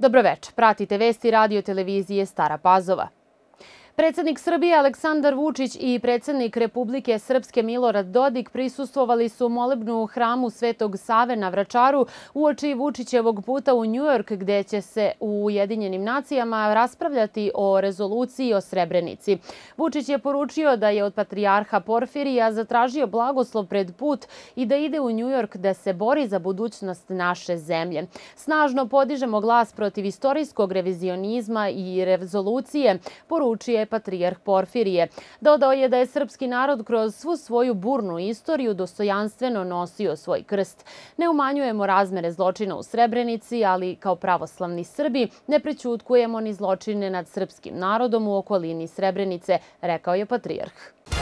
Dobroveče, pratite vesti radio televizije Stara Pazova. Predsednik Srbije Aleksandar Vučić i predsednik Republike Srpske Milorad Dodik prisustvovali su molebnu u hramu Svetog Save na Vračaru uoči Vučićevog puta u Njujork, gde će se u Ujedinjenim nacijama raspravljati o rezoluciji o Srebrenici. Vučić je poručio da je od patrijarha Porfirija zatražio blagoslov pred put i da ide u Njujork da se bori za budućnost naše zemlje. Snažno podižemo glas protiv istorijskog revizionizma i rezolucije, poručio patrijarh Porfirije. Dodao je da je srpski narod kroz svu svoju burnu istoriju dostojanstveno nosio svoj krst. Ne umanjujemo razmere zločina u Srebrenici, ali kao pravoslavni Srbi ne prećutkujemo ni zločine nad srpskim narodom u okolini Srebrenice, rekao je patrijarh.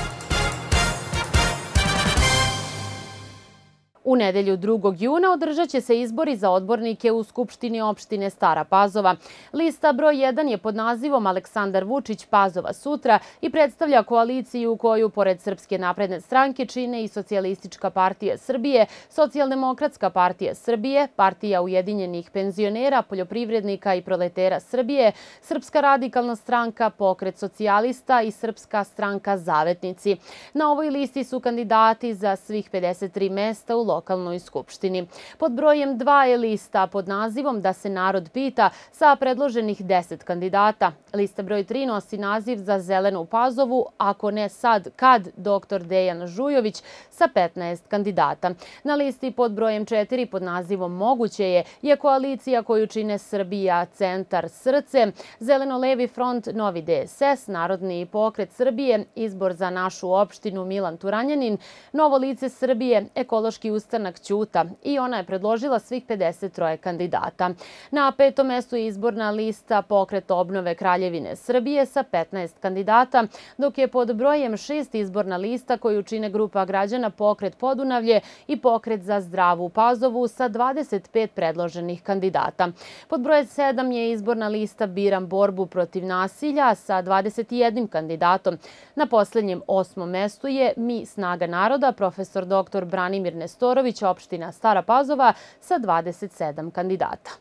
U nedelju 2. juna održat će se izbori za odbornike u Skupštini opštine Stara Pazova. Lista broj 1 je pod nazivom Aleksandar Vučić Pazova sutra i predstavlja koaliciju koju, pored Srpske napredne stranke, čine i Socijalistička partija Srbije, Socijaldemokratska partija Srbije, Partija ujedinjenih penzionera, poljoprivrednika i proletera Srbije, Srpska radikalna stranka, Pokret socijalista i Srpska stranka Zavetnici. Na ovoj listi su kandidati za svih 53 mesta u lokalnoj skupštini. Pod brojem 2 je lista pod nazivom Da se narod pita sa predloženih 10 kandidata. Lista broj 3 nosi naziv Za zelenu Pazovu, ako ne sad, kad, dr. Dejan Žujović sa 15 kandidata. Na listi pod brojem 4 pod nazivom Moguće je koalicija koju čine Srbija, Centar, Srce, Zeleno-levi front, Novi DSS, Narodni pokret Srbije, Izbor za našu opštinu Milan Turanjanin, Novo lice Srbije, Ekološki ustanak Ćuta i ona je predložila svih 53 kandidata. Na 5. mestu je izborna lista Pokret obnove Kraljevine Srbije sa 15 kandidata, dok je pod brojem 6 izborna lista koju čine grupa građana Pokret Podunavlje i Pokret za zdravu Pazovu sa 25 predloženih kandidata. Pod brojem 7 je izborna lista Biram borbu protiv nasilja sa 21 kandidatom. Na poslednjem 8. mestu je Mi snaga naroda, profesor dr. Branimir Nestorović, opština Stara Pazova sa 27 kandidata.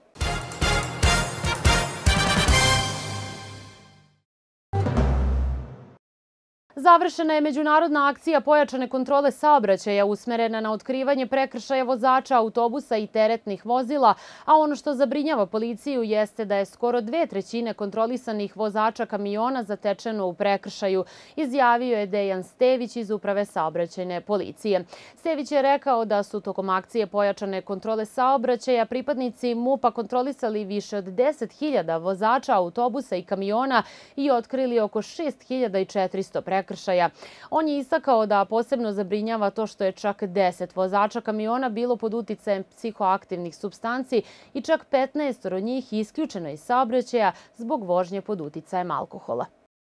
Završena je međunarodna akcija pojačane kontrole saobraćaja usmerena na otkrivanje prekršaja vozača autobusa i teretnih vozila, a ono što zabrinjava policiju jeste da je skoro 2/3 kontrolisanih vozača kamiona zatečeno u prekršaju, izjavio je Dejan Stević iz Uprave saobraćajne policije. Stević je rekao da su tokom akcije pojačane kontrole saobraćaja pripadnici MUP-a kontrolisali više od 10.000 vozača autobusa i kamiona i otkrili oko 6.400 prekršaja. On je istakao da posebno zabrinjava to što je čak 10 vozača kamiona bilo pod uticajem psihoaktivnih supstanci i čak 15 od njih isključeno iz saobraćaja zbog vožnje pod uticajem alkohola.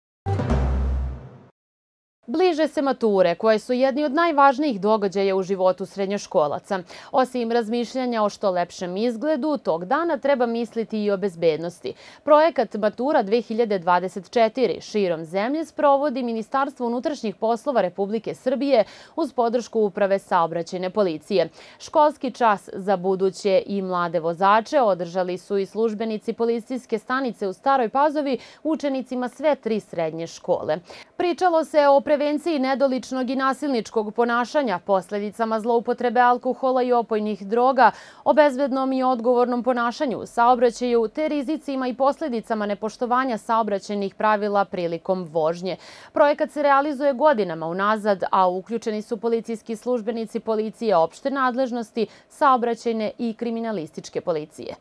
Bliže se mature, koje su jedni od najvažnijih događaja u životu srednjoškolaca. Osim razmišljanja o što lepšem izgledu, tog dana treba misliti i o bezbednosti. Projekat Matura 2024 širom zemlje sprovodi Ministarstvo unutrašnjih poslova Republike Srbije uz podršku Uprave saobraćajne policije. Školski čas za buduće i mlade vozače održali su i službenici policijske stanice u Staroj Pazovi učenicima sve 3 srednje škole. Pričalo se o prevenciji nedoličnog i nasilničkog ponašanja, posledicama zloupotrebe alkohola i opojnih droga, o bezbednom i odgovornom ponašanju u saobraćaju, te rizicima i posledicama nepoštovanja saobraćajnih pravila prilikom vožnje. Projekat se realizuje godinama unazad, a uključeni su policijski službenici policije opšte nadležnosti, saobraćajne i kriminalističke policije.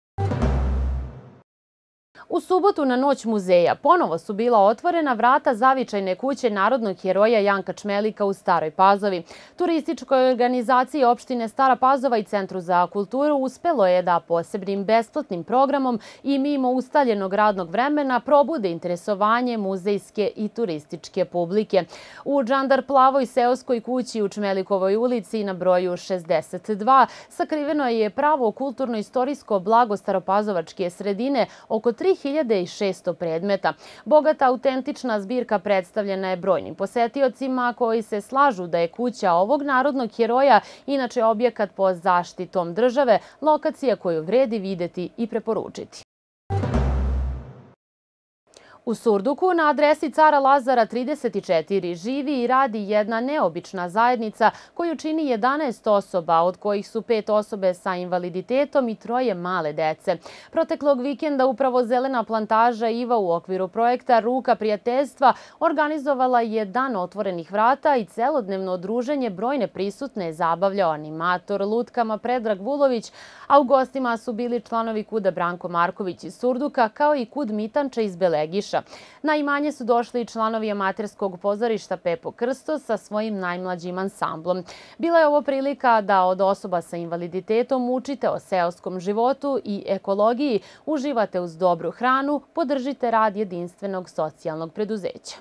U subotu na Noć muzeja ponovo su bila otvorena vrata zavičajne kuće narodnog heroja Janka Čmelika u Staroj Pazovi. Turističkoj organizaciji opštine Stara Pazova i Centru za kulturu uspelo je da posebnim besplatnim programom i mimo ustaljenog radnog vremena probude interesovanje muzejske i turističke publike. U Džandar Plavoj seoskoj kući u Čmelikovoj ulici na broju 62 sakriveno je pravo kulturno-istorijsko blago staropazovačke sredine, oko 3600 predmeta. Bogata autentična zbirka predstavljena je brojnim posetiocima koji se slažu da je kuća ovog narodnog heroja inače objekat pod zaštitom države, lokacija koju vredi videti i preporučiti. U Surduku na adresi Cara Lazara 34 živi i radi jedna neobična zajednica koju čini 11 osoba, od kojih su 5 osobe sa invaliditetom i 3 male dece. Proteklog vikenda upravo Zelena plantaža Iva u okviru projekta Ruka prijateljstva organizovala je dan otvorenih vrata i celodnevno druženje brojne prisutne je zabavljao animator lutkama Predrag Vulović, a u gostima su bili članovi KUD-a Branko Marković iz Surduka kao i KUD Mitanča iz Belegiša. Na imanje su došli i članovi amaterskog pozorišta Pepo Krsto sa svojim najmlađim ansamblom. Bila je ovo prilika da od osoba sa invaliditetom učite o seoskom životu i ekologiji, uživate uz dobru hranu, podržite rad jedinstvenog socijalnog preduzeća.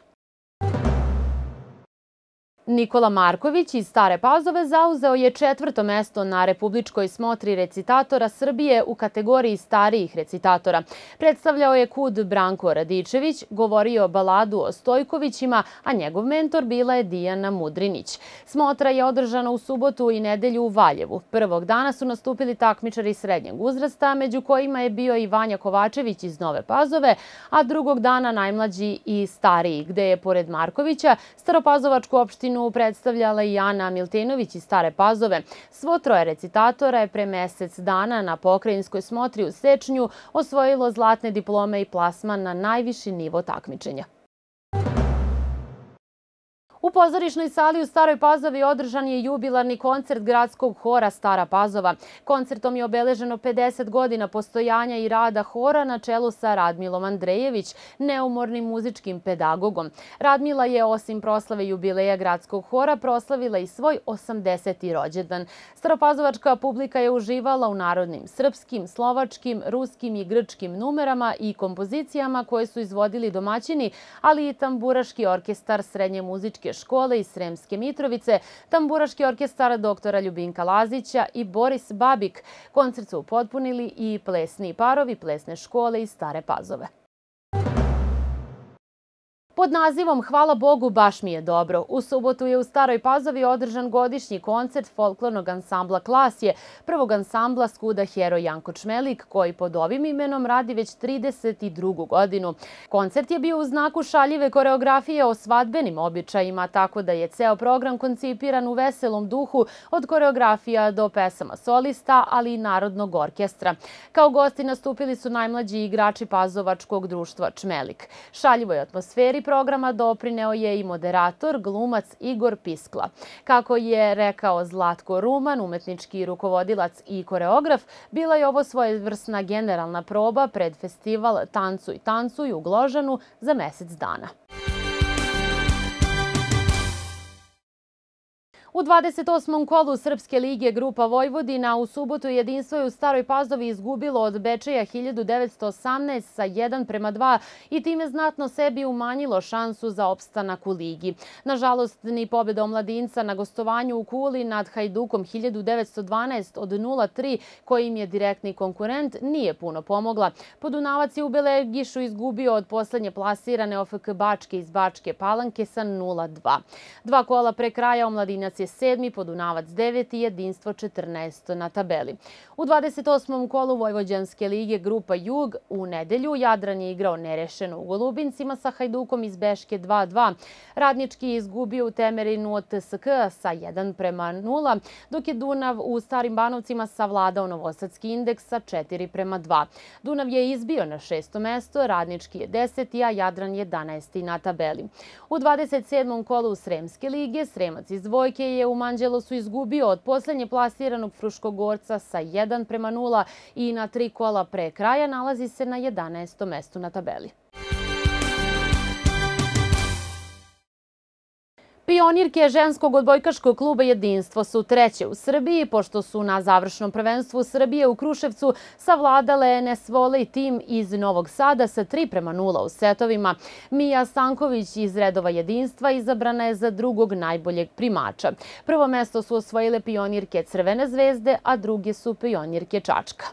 Nikola Marković iz Stare Pazove zauzeo je 4. mesto na Republičkoj smotri recitatora Srbije u kategoriji starijih recitatora. Predstavljao je KUD Branko Radičević, govorio baladu o Stojkovićima, a njegov mentor bila je Dijana Mudrinić. Smotra je održana u subotu i nedelju u Valjevu. Prvog dana su nastupili takmičari srednjeg uzrasta, među kojima je bio i Vanja Kovačević iz Nove Pazove, a drugog dana najmlađi i stariji, gde je pored Markovića Staropazovačku opštinu predstavljala i Ana Miltenović iz Stare Pazove. Svo 3 recitatora je pre mesec dana na pokrajinskoj smotri u Sečnju osvojilo zlatne diplome i plasman na najviši nivo takmičenja. U pozorišnoj sali u Staroj Pazovi održan je jubilarni koncert gradskog hora Stara Pazova. Koncertom je obeleženo 50 godina postojanja i rada hora na čelu sa Radmilom Andrejević, neumornim muzičkim pedagogom. Radmila je osim proslave jubileja gradskog hora proslavila i svoj 80. rođendan. Staropazovačka publika je uživala u narodnim srpskim, slovačkim, ruskim i grčkim numerama i kompozicijama koje su izvodili domaćini, ali i tamburaški orkestar Srednje muzičke škole iz Sremske Mitrovice, tamburaški orkestar doktora Ljubinka Lazića i Boris Babik. Koncert su upotpunili i plesni parovi plesne škole iz Stare Pazove. Pod nazivom Hvala Bogu, baš mi je dobro. U subotu je u Staroj Pazovi održan godišnji koncert folklornog ansambla Klasje, prvog ansambla s KUD-a Heroj Janko Čmelik, koji pod ovim imenom radi već 32. godinu. Koncert je bio u znaku šaljive koreografije o svadbenim običajima, tako da je ceo program koncipiran u veselom duhu od koreografija do pesama solista, ali i narodnog orkestra. Kao gosti nastupili su najmlađi igrači Pazovačkog društva Čmelik. Šaljivoj atmosferi programa doprineo je i moderator, glumac Igor Piskla. Kako je rekao Zlatko Ruman, umetnički rukovodilac i koreograf, bila je ovo svojevrsna generalna proba pred festival Tancuj, tancuj u Gložanu za mesec dana. U 28. kolu Srpske lige Grupa Vojvodina u subotu jedinstvo je u Staroj Pazovi izgubilo od Bečeja 1918 sa 1:2 i time znatno sebi umanjilo šansu za opstanak u ligi. Nažalost, ni pobjeda omladinca na gostovanju u Kuli nad Hajdukom 1912 od 0:3, kojim je direktni konkurent, nije puno pomogla. Podunavac je u Belegišu izgubio od poslednje plasirane OFK Bačke iz Bačke Palanke sa 0:2. 2 kola pre kraja omladinac je 7, Podunavac 9 i jedinstvo 14 na tabeli. U 28. kolu Vojvođanske lige Grupa Jug u nedelju Jadran je igrao nerešeno u Golubincima sa Hajdukom iz Beške 2:2. Radnički je izgubio u Temerinu od TSK sa 1:0, dok je Dunav u Starim Banovcima savladao Novosadski Indeks sa 4:2. Dunav je izbio na 6. mesto, Radnički je 10, a Jadran 11 na tabeli. U 27. kolu Sremske lige Sremac iz Vojke je u Manđelosu izgubio od poslednje plasiranog Fruškogorca sa 1:0 i na 3 kola pre kraja nalazi se na 11. mestu na tabeli. Pionirke ženskog odbojkaškog kluba Jedinstvo su 3. u Srbiji, pošto su na završnom prvenstvu Srbije u Kruševcu savladale NS Volej tim iz Novog Sada sa 3:0 u setovima. Mija Stanković iz redova Jedinstva izabrana je za drugog najboljeg primača. Prvo mesto su osvojile pionirke Crvene zvezde, a druge su pionirke Čačka.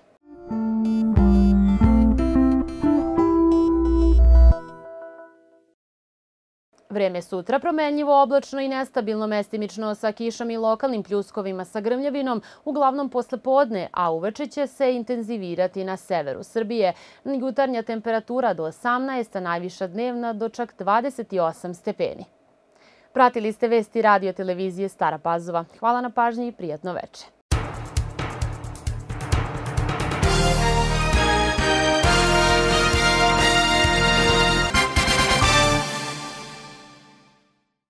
Vreme sutra promenljivo, oblačno i nestabilno, mestimično sa kišom i lokalnim pljuskovima sa grmljavinom, uglavnom posle podne, a uveče će se intenzivirati na severu Srbije. Jutarnja temperatura do 18, a najviša dnevna do čak 28 stepeni. Pratili ste vesti radio televizije Stara Pazova. Hvala na pažnji i prijatno veče.